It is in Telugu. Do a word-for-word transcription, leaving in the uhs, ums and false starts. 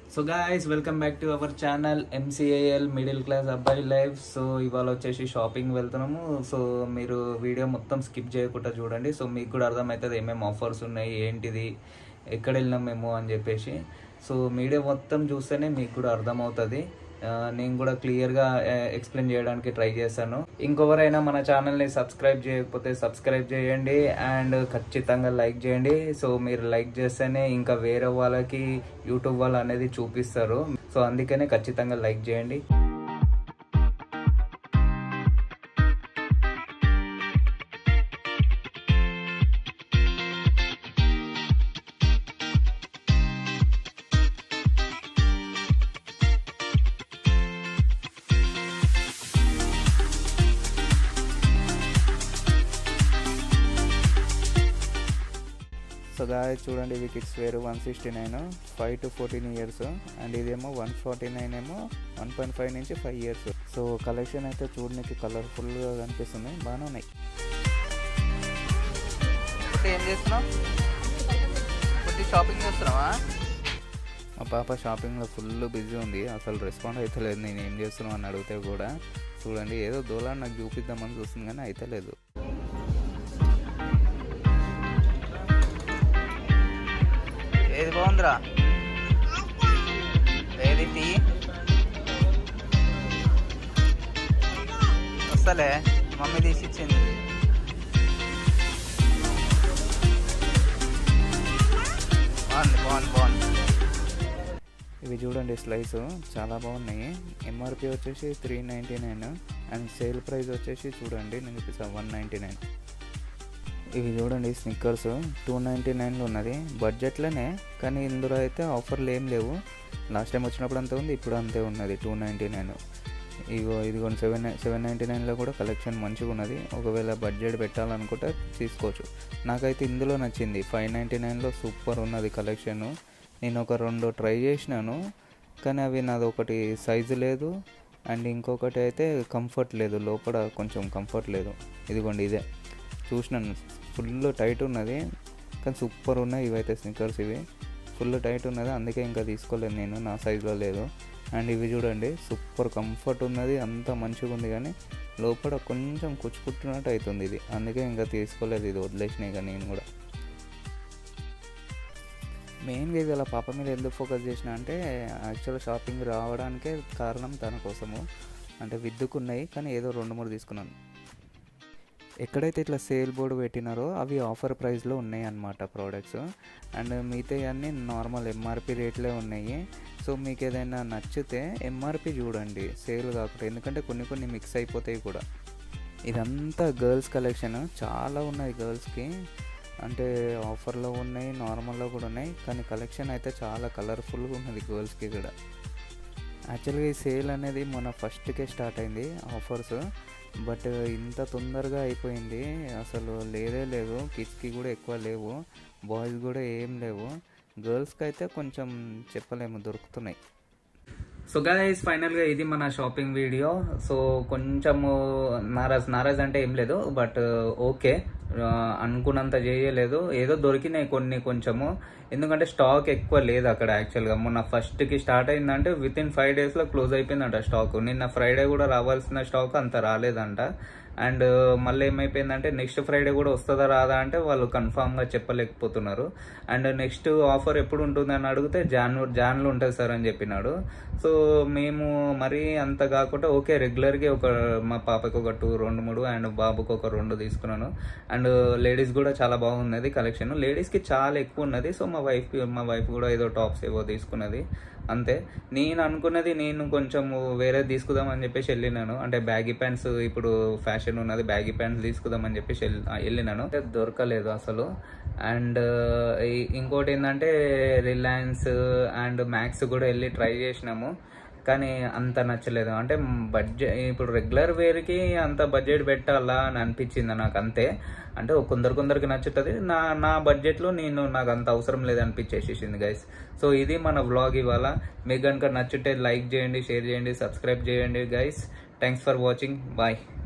So guys welcome back to our channel MCAL middle class అబ్బాయి లైఫ్. సో ఇవాళ వచ్చేసి షాపింగ్ వెళ్తున్నాము. సో మీరు వీడియో మొత్తం స్కిప్ చేయకుండా చూడండి. సో మీకు కూడా అర్థమవుతుంది ఏమేమి ఆఫర్స్ ఉన్నాయి, ఏంటిది, ఎక్కడ వెళ్ళినాం మేము అని చెప్పేసి. సో వీడియో మొత్తం చూస్తేనే మీకు కూడా అర్థమవుతుంది. నేను కూడా క్లియర్గా ఎక్స్ప్లెయిన్ చేయడానికి ట్రై చేశాను. ఇంకొవరైనా మన ఛానల్ని సబ్స్క్రైబ్ చేయకపోతే సబ్స్క్రైబ్ చేయండి అండ్ ఖచ్చితంగా లైక్ చేయండి. సో మీరు లైక్ చేస్తేనే ఇంకా వేరే వాళ్ళకి యూట్యూబ్ వాళ్ళు అనేది చూపిస్తారు. సో అందుకనే ఖచ్చితంగా లైక్ చేయండి. సో గాయస్ చూడండి, ఇవి kids wear one sixty nine five to fourteen years and ఇదేమో వన్ ఫార్టీ నైన్ ఏమో వన్ పాయింట్ ఫైవ్ నుంచి ఫైవ్ ఇయర్స్. సో కలెక్షన్ అయితే చూడడానికి కలర్ఫుల్గా కనిపిస్తుంది, బాగానే ఉన్నాయి. ఏం చేస్తున్నావు? షాపింగ్ చేస్తున్నావా? మా పాప షాపింగ్లో ఫుల్ బిజీ ఉంది, అసలు రెస్పాండ్ అయితే లేదు. నేను ఏం చేస్తున్నావు అని అడిగితే కూడా చూడండి ఏదో దూలాన్ని నాకు చూపిద్దామని చూస్తుంది కానీ అయితే లేదు. ఏది బాగుందిరా? ఏది టీ వస్తలే, మమ్మీ తీసి ఇచ్చింది. బాగుంది బాగుంది బాగుంది. ఇవి చూడండి స్లైస్ చాలా బాగున్నాయి. ఎంఆర్పి వచ్చేసి three ninety nine and sale price వచ్చేసి చూడండి నేను చూపిస్తాను వన్ నైంటీ నైన్. ఇవి చూడండి స్నిక్కర్స్ టూ నైంటీ నైన్లో ఉన్నది, బడ్జెట్లోనే. కానీ ఇందులో అయితే ఆఫర్లు ఏం లేవు. లాస్ట్ టైం వచ్చినప్పుడు అంతే ఉంది, ఇప్పుడు అంతే ఉన్నది టూ నైంటీ నైన్. ఇగో ఇదిగోండి సెవెన్ సెవెన్ నైంటీ నైన్లో కూడా కలెక్షన్ మంచిగా ఉన్నది. ఒకవేళ బడ్జెట్ పెట్టాలనుకుంటే తీసుకోవచ్చు. నాకైతే ఇందులో నచ్చింది ఫైవ్ నైంటీ నైన్లో సూపర్ ఉన్నది కలెక్షను. నేను ఒక రెండు ట్రై చేసినాను కానీ అవి నాది ఒకటి సైజు లేదు అండ్ ఇంకొకటి అయితే కంఫర్ట్ లేదు, లోపల కొంచెం కంఫర్ట్ లేదు. ఇదిగోండి ఇదే చూసినాను, ఫుల్ టైట్ ఉన్నది కానీ సూపర్ ఉన్నాయి. ఇవైతే స్నిక్కర్స్ ఇవి ఫుల్ టైట్ ఉన్నది, అందుకే ఇంకా తీసుకోలేదు నేను, నా సైజులో లేదు. అండ్ ఇవి చూడండి సూపర్ కంఫర్ట్ ఉన్నది, అంత మంచిగా ఉంది కానీ లోపల కొంచెం కుచ్చుకుట్టినట్టు అవుతుంది ఇది, అందుకే ఇంకా తీసుకోలేదు. ఇది వదిలేసిన ఇక నేను కూడా. మెయిన్గా ఇది అలా పాప మీద ఎందుకు ఫోకస్ చేసిన అంటే యాక్చువల్గా షాపింగ్ రావడానికే కారణం తన కోసము. అంటే విద్దుకున్నాయి కానీ ఏదో రెండు మూడు తీసుకున్నాను. ఎక్కడైతే ఇట్లా సేల్ బోర్డు పెట్టినారో అవి ఆఫర్ ప్రైస్లో ఉన్నాయి అన్నమాట ప్రోడక్ట్స్. అండ్ మిగతా అన్నీ నార్మల్ ఎంఆర్పి రేట్లే ఉన్నాయి. సో మీకు ఏదైనా నచ్చితే ఎంఆర్పి చూడండి, సేల్ కాకుండా, ఎందుకంటే కొన్ని కొన్ని మిక్స్ అయిపోతాయి కూడా. ఇదంతా గర్ల్స్ కలెక్షన్ చాలా ఉన్నాయి గర్ల్స్కి, అంటే ఆఫర్లో ఉన్నాయి, నార్మల్లో కూడా ఉన్నాయి. కానీ కలెక్షన్ అయితే చాలా కలర్ఫుల్గా ఉన్నది గర్ల్స్కి కూడా. యాక్చువల్గా ఈ సేల్ అనేది మన ఫస్ట్కే స్టార్ట్ అయింది ఆఫర్స్, బట్ ఇంత తొందరగా అయిపోయింది అసలు లేదే లేదు. కిడ్స్కి కూడా ఎక్కువ లేవు, బాయ్స్ కూడా ఏం లేవు, గర్ల్స్కి అయితే కొంచెం చెప్పలేము దొరుకుతున్నాయి. సో గైస్ ఫైనల్గా ఇది మన షాపింగ్ వీడియో. సో కొంచెము నారాజ్ నారాజ్ అంటే ఏం లేదు, బట్ ఓకే అనుకున్నంత చేయలేదు, ఏదో దొరికినాయి కొన్ని కొంచెము. ఎందుకంటే స్టాక్ ఎక్కువ లేదు అక్కడ. యాక్చువల్గా మొన్న ఫస్ట్కి స్టార్ట్ అయిందంటే విత్ ఇన్ ఫైవ్ డేస్లో క్లోజ్ అయిపోయిందంట స్టాక్. నిన్న ఫ్రైడే కూడా రావాల్సిన స్టాక్ అంత రాలేదంట. అండ్ మళ్ళీ ఏమైపోయిందంటే నెక్స్ట్ ఫ్రైడే కూడా వస్తుందా రాదా అంటే వాళ్ళు కన్ఫామ్గా చెప్పలేకపోతున్నారు. అండ్ నెక్స్ట్ ఆఫర్ ఎప్పుడు ఉంటుందని అడిగితే జాన్ జాన్లో ఉంటుంది సార్ అని చెప్పినాడు. సో మేము మరీ అంత కాకుండా ఓకే రెగ్యులర్గా ఒక మా పాపకి ఒక టూ రెండు మూడు అండ్ బాబుకి ఒక రెండు తీసుకున్నాను. అండ్ లేడీస్ కూడా చాలా బాగున్నది కలెక్షన్, లేడీస్కి చాలా ఎక్కువ ఉన్నది. సో మా వైఫ్ మా వైఫ్ కూడా ఏదో టాప్స్ ఏవో తీసుకున్నది అంతే. నేను అనుకున్నది నేను కొంచెం వేరే తీసుకుందామని చెప్పేసి వెళ్ళినాను, అంటే బ్యాగీ ప్యాంట్స్ ఇప్పుడు ఫ్యాషన్ ఉన్నది, బ్యాగీ ప్యాంట్స్ తీసుకుందామని చెప్పేసి వెళ్ళినాను, దొరకలేదు అసలు. అండ్ ఇంకోటి ఏంటంటే రిలయన్స్ అండ్ మ్యాక్స్ కూడా వెళ్ళి ట్రై చేసినాము కానీ అంత నచ్చలేదు. అంటే బడ్జెట్ ఇప్పుడు రెగ్యులర్ వేర్కి అంత బడ్జెట్ పెట్టాలా అని అనిపించింది నాకు అంతే. అంటే కొందరు కొందరికి నచ్చుతుంది, నా నా బడ్జెట్లో నేను నాకు అంత అవసరం లేదనిపించేసేసింది గైస్. సో ఇది మన వ్లాగ్ ఇవాళ. మీకు కనుక నచ్చుంటే లైక్ చేయండి, షేర్ చేయండి, సబ్స్క్రైబ్ చేయండి guys. Thanks for watching, bye.